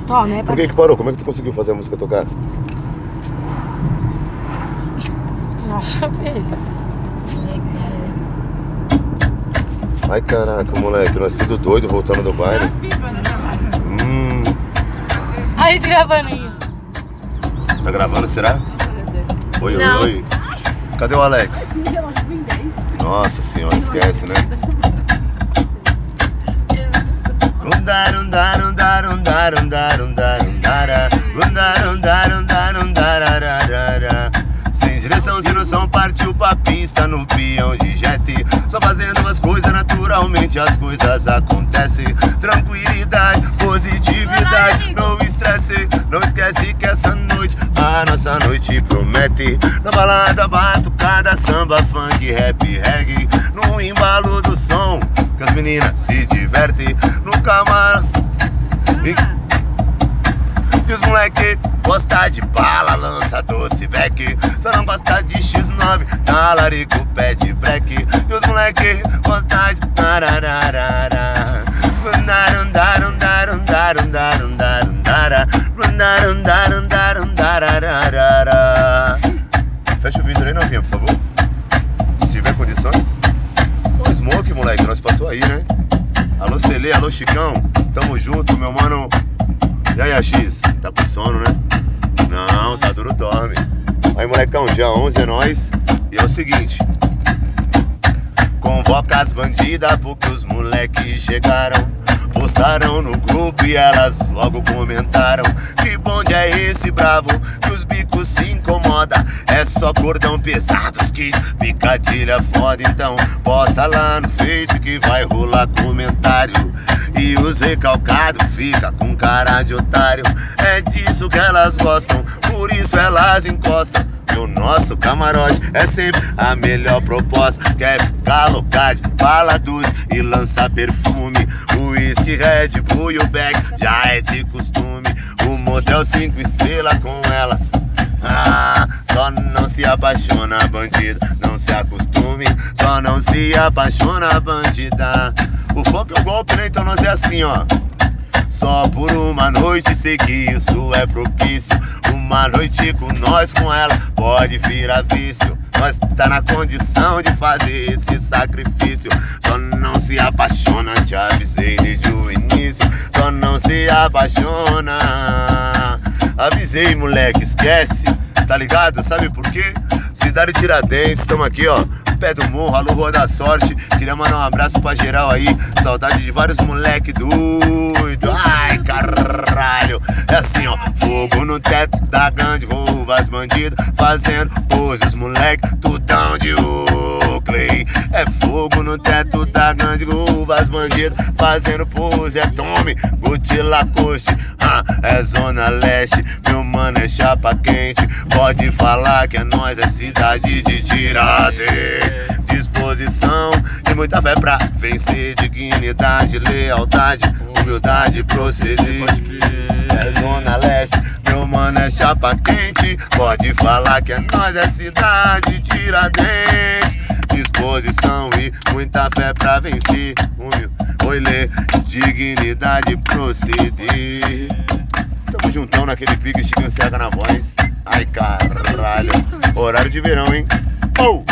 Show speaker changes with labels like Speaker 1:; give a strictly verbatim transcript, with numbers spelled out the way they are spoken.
Speaker 1: Tó, né?
Speaker 2: Por que que parou? Como é que tu conseguiu fazer a música tocar?
Speaker 1: Nossa, velho.
Speaker 2: Ai, caraca, moleque, nós tudo doido voltando do baile. Hum.
Speaker 1: Olha eles gravando aí.
Speaker 2: Tá gravando, será? Oi, oi,
Speaker 1: Não.
Speaker 2: oi. Cadê o Alex? Nossa senhora, esquece, né? Undar, undar, undar, undar, undar, undar, undara. Undar, undar, undar, undar, arararara. Sem direção, sem noção, partiu pra pista no peão de jet. Só fazendo as coisas naturalmente, as coisas acontecem. Tranquilidade, positividade, não estresse. Não esquece que essa noite, a nossa noite promete. Na balada, batucada, samba, funk, rap, reggae. No embalo do som, que as meninas se divertem. No camarão e... E os moleque gosta de bala, lança doce beck. Só não gosta de xis nove, talarico, pé de break. E os moleque gosta de narararara. Undar, undar, undar, undar, undar, undar, undara. Undar, undar, undar, undar, arararara. Fecha o vidro aí, novinha, por favor. Se tiver condições. Ô, Smoke, moleque, nós passou aí, né? Alô, Celê, alô, Chicão. Tamo junto, meu mano. E aí, X, tá com sono, né? Não, tá duro, dorme. Aí, molecão, dia onze é nóis. E é o seguinte: convoca as bandidas porque os moleques chegaram. Postaram no grupo e elas logo comentaram: que bonde é esse bravo, que os bicos se incomoda. É só cordão pesado, que picadilha foda. Então posta lá no Face que vai rolar comentário. E os recalcados fica com cara de otário. É disso que elas gostam, por isso elas encostam. E o nosso camarote é sempre a melhor proposta. Quer ficar loucade, bala doce e lançar perfume. O whisky, Red Bull e o Beck já é de costume. O motel cinco estrelas com elas. Ah, só não se apaixona, bandida, não se acostume. Só não se apaixona, bandida. O funk é o golpe, né? Então nós é assim, ó. Só por uma noite, sei que isso é propício. Uma noite com nós, com ela, pode virar vício. Nós tá na condição de fazer esse sacrifício. Só não se apaixona, te avisei desde o início. Só não se apaixona. Avisei, moleque, esquece. Tá ligado? Sabe por quê? Cidade Tiradentes, tamo aqui, ó, pé do morro, alô, Rua da Sorte. Queria mandar um abraço pra geral aí. Saudade de vários moleque doido. Ai, caralho. É assim, ó, fogo no teto da grande rua, as bandidos fazendo pose. Os moleque tudão de Oakley. É fogo no teto da grande rua, as bandidos fazendo pose. É Tommy, Gucci, Lacoste. Ah, é Zona Leste, meu mano é chapa quente. Pode falar que é nós, é cidade de Tiradentes. Disposição e muita fé pra vencer. Dignidade, lealdade, humildade, proceder. É Zona Leste, meu mano é chapa quente. Pode falar que é nós, é cidade de Tiradentes. Disposição e muita fé pra vencer. Oi, lê, dignidade, proceder. Tamo juntão naquele pique, Chiquinho Serra na voz. Ai, caralho. Horário de verão, hein? Oh!